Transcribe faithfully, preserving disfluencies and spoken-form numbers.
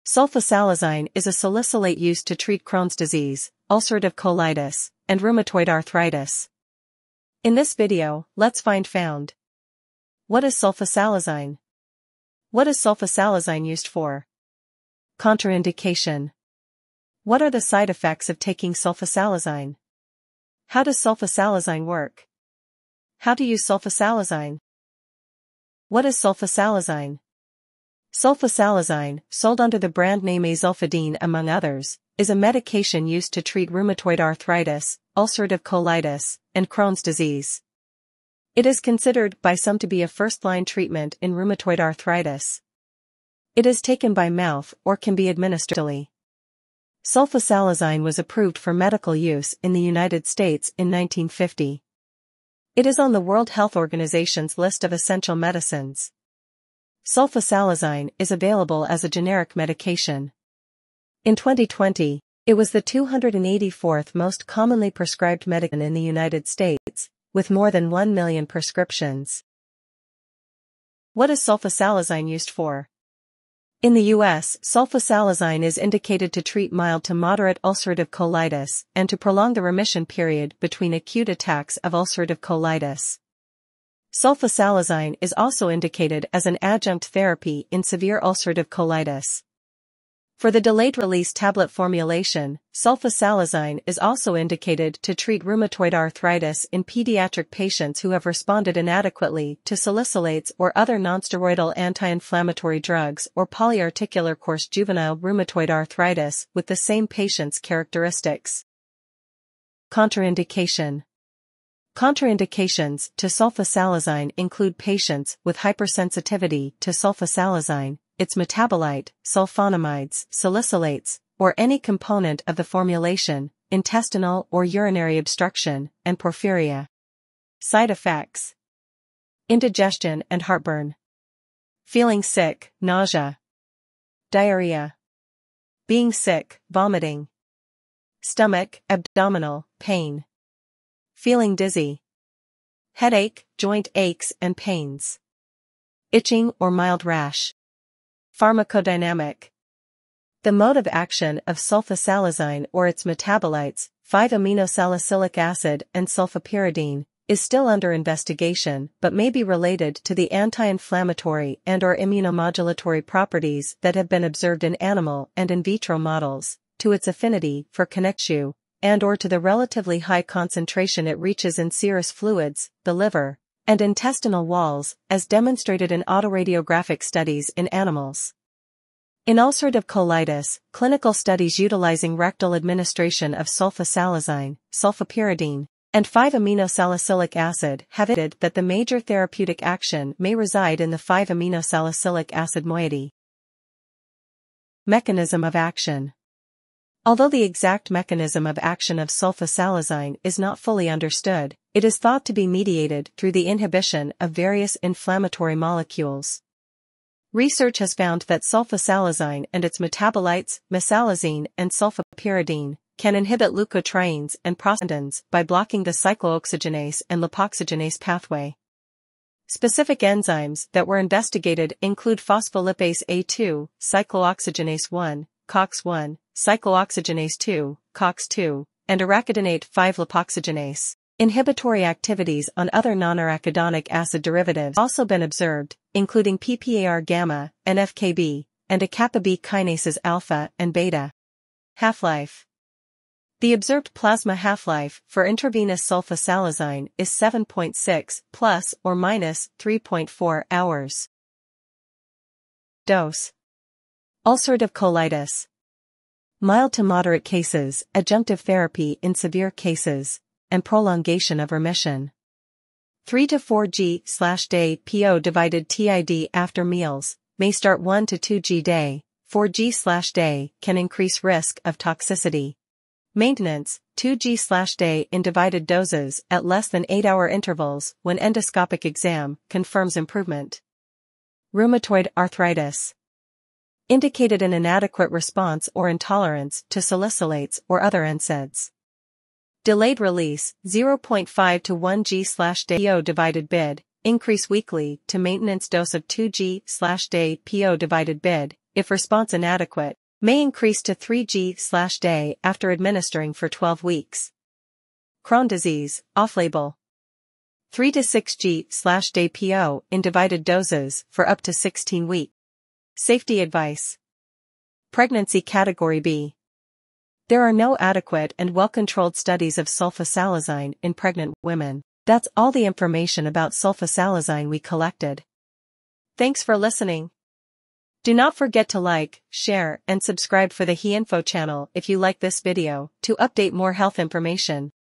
Sulfasalazine is a salicylate used to treat Crohn's disease, ulcerative colitis, and rheumatoid arthritis. In this video, let's find found. What is sulfasalazine? What is sulfasalazine used for? Contraindication. What are the side effects of taking sulfasalazine? How does sulfasalazine work? How to use sulfasalazine? What is sulfasalazine? Sulfasalazine, sold under the brand name Azulfidine among others, is a medication used to treat rheumatoid arthritis, ulcerative colitis, and Crohn's disease. It is considered by some to be a first-line treatment in rheumatoid arthritis. It is taken by mouth or can be administered orally. Sulfasalazine was approved for medical use in the United States in nineteen fifty. It is on the World Health Organization's list of essential medicines. Sulfasalazine is available as a generic medication. In twenty twenty, it was the two hundred eighty-fourth most commonly prescribed medicine in the United States, with more than one million prescriptions. What is sulfasalazine used for? In the U S, sulfasalazine is indicated to treat mild to moderate ulcerative colitis and to prolong the remission period between acute attacks of ulcerative colitis. Sulfasalazine is also indicated as an adjunct therapy in severe ulcerative colitis. For the delayed-release tablet formulation, sulfasalazine is also indicated to treat rheumatoid arthritis in pediatric patients who have responded inadequately to salicylates or other nonsteroidal anti-inflammatory drugs, or polyarticular course juvenile rheumatoid arthritis with the same patient's characteristics. Contraindication. Contraindications to sulfasalazine include patients with hypersensitivity to sulfasalazine, its metabolite, sulfonamides, salicylates, or any component of the formulation, intestinal or urinary obstruction, and porphyria. Side effects: indigestion and heartburn, feeling sick, nausea, diarrhea, being sick, vomiting, stomach, abdominal pain, feeling dizzy, headache, joint aches and pains, itching or mild rash. Pharmacodynamic. The mode of action of sulfasalazine or its metabolites, five aminosalicylic acid and sulfapyridine, is still under investigation but may be related to the anti-inflammatory and or immunomodulatory properties that have been observed in animal and in vitro models, to its affinity for connexu, and or to the relatively high concentration it reaches in serous fluids, the liver, and intestinal walls, as demonstrated in autoradiographic studies in animals. In ulcerative colitis, clinical studies utilizing rectal administration of sulfasalazine, sulfapyridine, and five aminosalicylic acid have indicated that the major therapeutic action may reside in the five aminosalicylic acid moiety. Mechanism of action. Although the exact mechanism of action of sulfasalazine is not fully understood, it is thought to be mediated through the inhibition of various inflammatory molecules. Research has found that sulfasalazine and its metabolites, mesalazine and sulfapyridine, can inhibit leukotrienes and prostaglandins by blocking the cyclooxygenase and lipoxygenase pathway. Specific enzymes that were investigated include phospholipase A two, cyclooxygenase one, C O X one, cyclooxygenase two, C O X two, and arachidinate five lipoxygenase. Inhibitory activities on other non-arachidonic acid derivatives also been observed, including P P A R gamma, N F K B, and a kappa B kinases alpha and beta. Half-life. The observed plasma half-life for intravenous sulfasalazine is seven point six plus or minus three point four hours. Dose. Ulcerative colitis. Mild to moderate cases, adjunctive therapy in severe cases, and prolongation of remission. three to four grams day P O divided T I D after meals, may start one to two grams day, four grams day can increase risk of toxicity. Maintenance, two grams day in divided doses at less than eight hour intervals when endoscopic exam confirms improvement. Rheumatoid arthritis. Indicated an inadequate response or intolerance to salicylates or other N SAIDs. Delayed release, zero point five to one grams day P O divided B I D, increase weekly to maintenance dose of two grams day P O divided B I D, if response inadequate, may increase to three grams per day after administering for twelve weeks. Crohn disease, off-label. three to six grams per day P O in divided doses for up to sixteen weeks. Safety advice. Pregnancy Category B. There are no adequate and well-controlled studies of sulfasalazine in pregnant women. That's all the information about sulfasalazine we collected. Thanks for listening. Do not forget to like, share, and subscribe for the HeInfo channel if you like this video to update more health information.